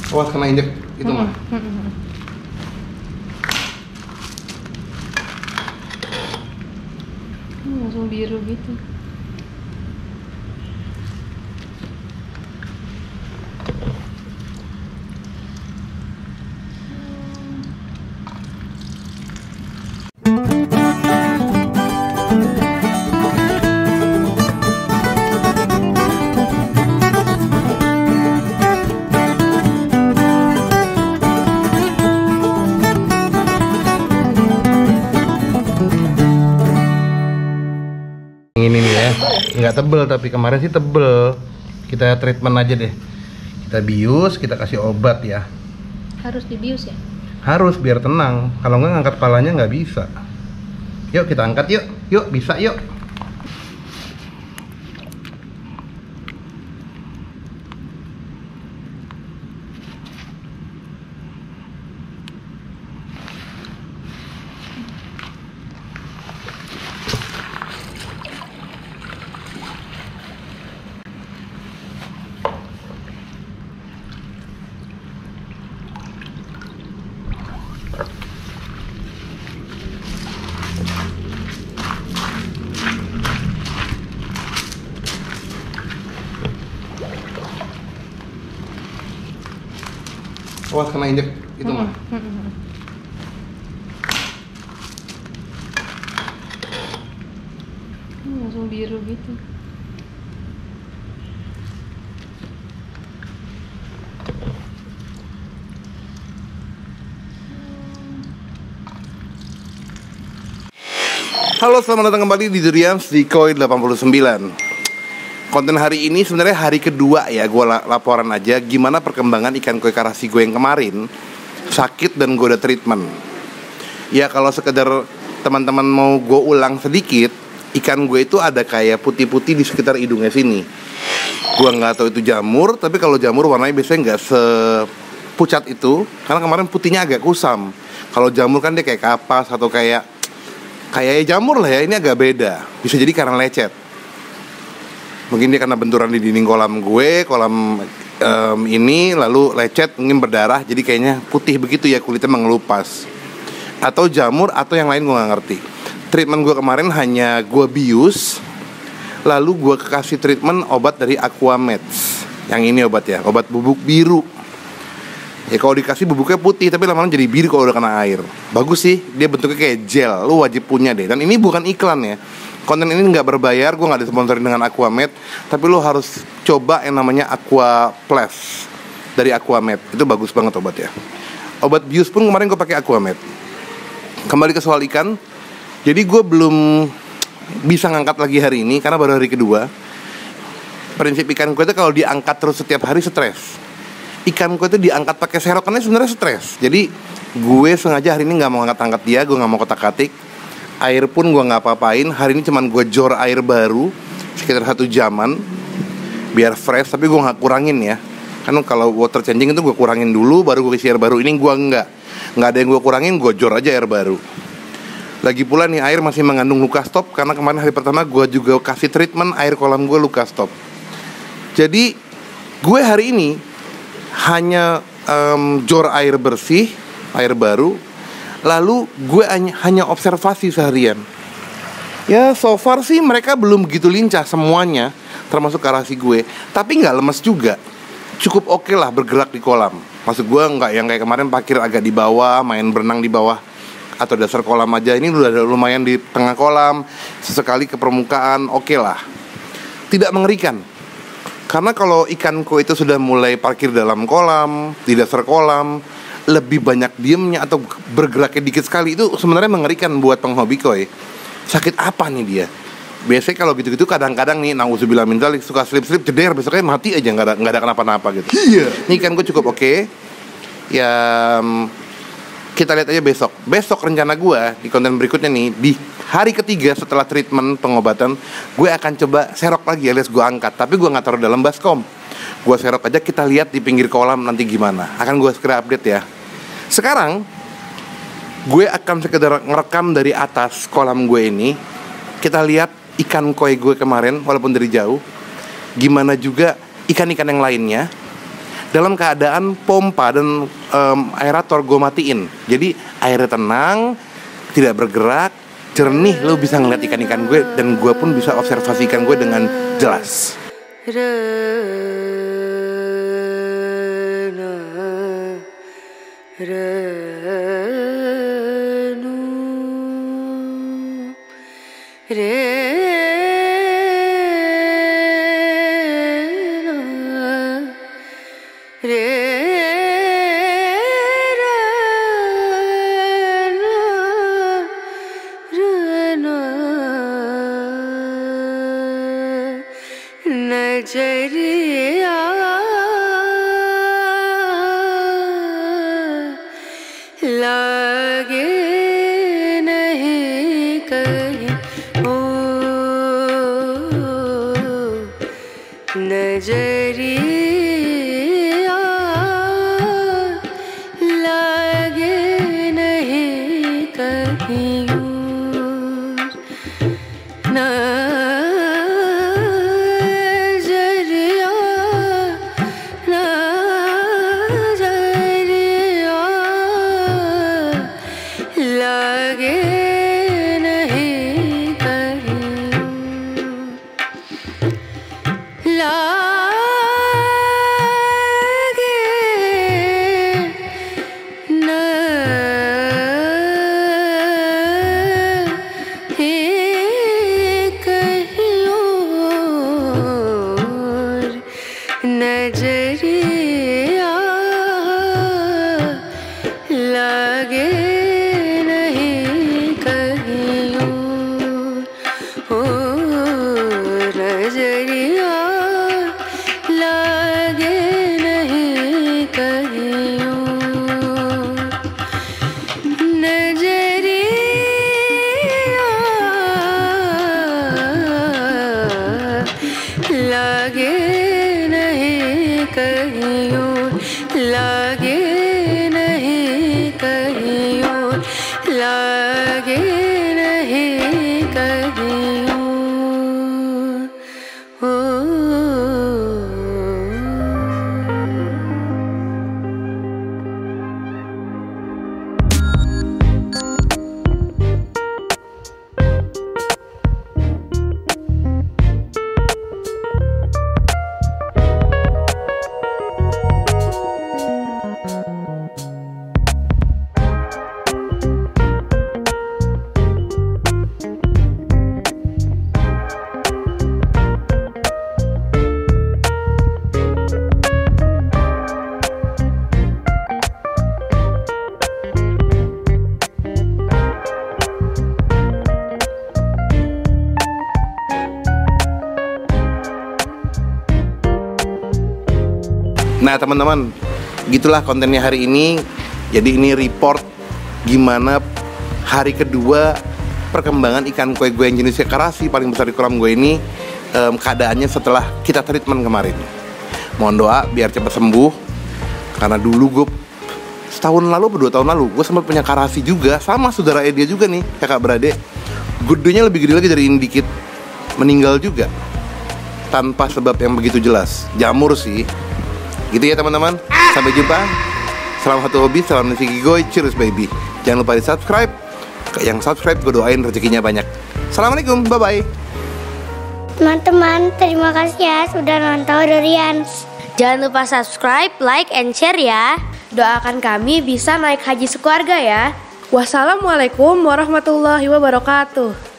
Awas kena injek itu mah. Langsung biru gitu. Ini nih ya, nggak tebel tapi kemarin sih tebel. Kita treatment aja deh. Kita bius, kita kasih obat ya. Harus dibius ya? Harus biar tenang. Kalau nggak ngangkat palanya nggak bisa. Yuk kita angkat yuk, yuk bisa yuk. Awas kena injek itu mah. Langsung biru gitu. Halo, selamat datang kembali di Durians di Koi 89. Konten hari ini sebenarnya hari kedua ya, gue laporan aja gimana perkembangan ikan koi karasi gue yang kemarin sakit dan gue udah treatment. Ya kalau sekedar teman-teman mau gue ulang sedikit, ikan gue itu ada kayak putih-putih di sekitar hidungnya sini. Gue nggak tahu itu jamur, tapi kalau jamur warnanya biasanya nggak sepucat itu, karena kemarin putihnya agak kusam. Kalau jamur kan dia kayak kapas atau kayak jamur lah ya, ini agak beda. Bisa jadi karena lecet. Mungkin dia karena benturan di dinding kolam gue, kolam ini lalu lecet, mungkin berdarah, jadi kayaknya putih begitu ya, kulitnya mengelupas. Atau jamur atau yang lain gue nggak ngerti. Treatment gue kemarin hanya gue bius, lalu gue kasih treatment obat dari Aquameds. Yang ini obat ya, obat bubuk biru. Ya kalau dikasih bubuknya putih, tapi lama-lama jadi biru kalau udah kena air. Bagus sih, dia bentuknya kayak gel, lu wajib punya deh. Dan ini bukan iklan ya. Konten ini nggak berbayar, gue nggak disponsorin dengan Aquamed, tapi lo harus coba yang namanya Aqua Plus dari Aquamed. Itu bagus banget obatnya. Obat bius pun kemarin gue pakai Aquamed. Kembali ke soal ikan, jadi gue belum bisa ngangkat lagi hari ini karena baru hari kedua. Prinsip ikan gue itu kalau diangkat terus setiap hari stres. Ikan gue itu diangkat pakai serokannya sebenarnya stres. Jadi gue sengaja hari ini nggak mau angkat-angkat dia, gue nggak mau kotak-katik. Air pun gue nggak apa-apain. Hari ini cuman gue jor air baru sekitar 1 jaman biar fresh, tapi gue nggak kurangin ya. Kan kalau water changing itu gue kurangin dulu baru gue isi air baru. Ini gue nggak ada yang gue kurangin, gue jor aja air baru. Lagi pula nih air masih mengandung Lucastop, karena kemarin hari pertama gue juga kasih treatment air kolam gue Lucastop. Jadi gue hari ini hanya jor air bersih, air baru. Lalu gue hanya observasi seharian. Ya so far sih mereka belum begitu lincah semuanya, termasuk karasi gue. Tapi gak lemes juga. Cukup oke lah bergerak di kolam. Maksud gue gak yang kayak kemarin parkir agak di bawah, main berenang di bawah atau dasar kolam aja. Ini udah lumayan di tengah kolam, sesekali ke permukaan, oke lah. Tidak mengerikan. Karena kalau ikan koi itu sudah mulai parkir dalam kolam, di dasar kolam, lebih banyak diemnya atau bergeraknya dikit sekali, itu sebenarnya mengerikan buat penghobi koi. Sakit apa nih dia? Biasanya kalau gitu-gitu kadang-kadang nih, nauzubillah min dzalik, suka slip-slip jeder, besoknya mati aja, nggak ada kenapa-napa gitu. Iya. Ini ikan gue cukup oke. Ya kita lihat aja besok. Besok rencana gue di konten berikutnya nih, di hari ketiga setelah treatment pengobatan, gue akan coba serok lagi alias gue angkat. Tapi gue nggak taruh dalam baskom. Gue serok aja, kita lihat di pinggir kolam nanti gimana. Akan gue segera update ya. Sekarang gue akan sekedar ngerekam dari atas kolam gue ini. Kita lihat ikan koi gue kemarin walaupun dari jauh. Gimana juga ikan-ikan yang lainnya. dalam keadaan pompa dan aerator gue matiin. Jadi airnya tenang, tidak bergerak, jernih, lo bisa ngeliat ikan-ikan gue, dan gue pun bisa observasi ikan gue dengan jelas. नजरिया लागे नहीं कहीं ओ नजरिया लागे नहीं कहीं नजरिया लागे नहीं कहीं ओ नजरिया लागे नहीं कहीं नजरिया लागे कहीं लागे नहीं कहीं लागे नहीं कहीं ओ Nah teman-teman, gitulah kontennya hari ini. Jadi ini report gimana hari kedua perkembangan ikan koi gue yang jenisnya karasi paling besar di kolam gue ini, keadaannya setelah kita treatment kemarin. Mohon doa biar cepat sembuh. Karena dulu gue setahun lalu atau 2 tahun lalu gue sempat punya karasi juga, sama saudara dia juga nih, kakak beradik. Gedenya lebih gede lagi dari ini dikit, meninggal juga tanpa sebab yang begitu jelas. Jamur sih. Gitu ya teman-teman. Sampai jumpa. Salam satu hobi, salam nasi gigoy, cheers baby. Jangan lupa di subscribe. Yang subscribe gue doain rezekinya banyak. Assalamualaikum, bye-bye. Teman-teman, terima kasih ya sudah nonton Durian. Jangan lupa subscribe, like, and share ya. Doakan kami bisa naik haji sekeluarga ya. Wassalamualaikum warahmatullahi wabarakatuh.